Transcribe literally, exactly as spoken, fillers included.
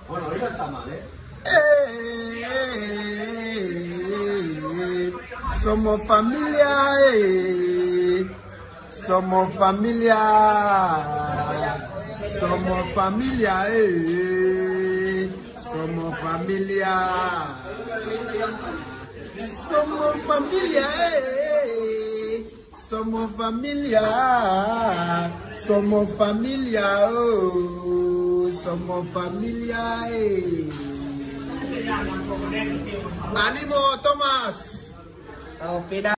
Bueno, ahorita está mal, ¿eh? Eh, somos familia, eh. Somos familia. Somos familia, eh. Somos familia. Somos familia, eh. Somos familia. Somos familia, oh. Somos familia, eh. ¡Ánimo, Tomás!